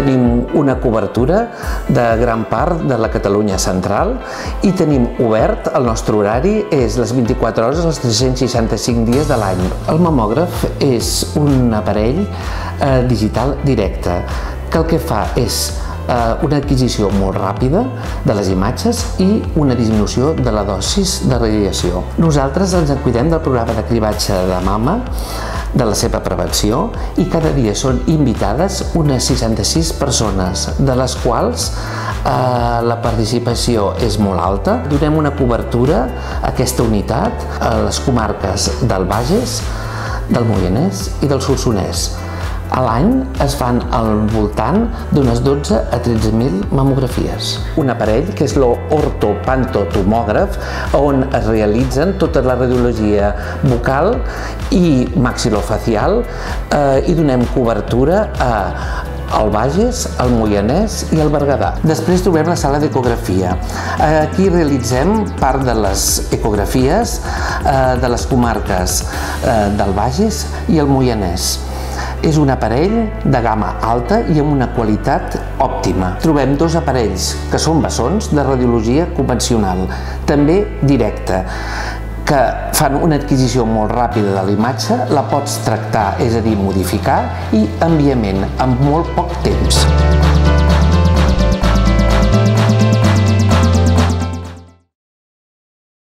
Tenim una cobertura de gran part de la Catalunya central i tenim obert, el nostre horari és les 24 hores, els 365 dies de l'any. El mamògraf és un aparell digital directe que el que fa és una adquisició molt ràpida de les imatges i una disminució de la dosis de radiació. Nosaltres ens en cuidem del programa de cribatge de mama, de la seva prevenció, i cada dia són invitades unes 66 persones, de les quals la participació és molt alta. Donem una cobertura a aquesta unitat a les comarques del Bages, del Moianès i del Solsonès. A l'any es fan al voltant d'unes 12 a 13.000 mamografies. Un aparell que és l'ortopantotomògraf, on es realitzen tota la radiologia bucal i maxilofacial i donem cobertura al Bages, al Moianès i al Berguedà. Després trobem la sala d'ecografia. Aquí realitzem part de les ecografies de les comarques del Bages i el Moianès. És un aparell de gamma alta i amb una qualitat òptima. Trobem dos aparells que són bessons de radiologia convencional, també directa, que fan una adquisició molt ràpida de la imatge, la pots tractar, és a dir, modificar, i enviament en molt poc temps.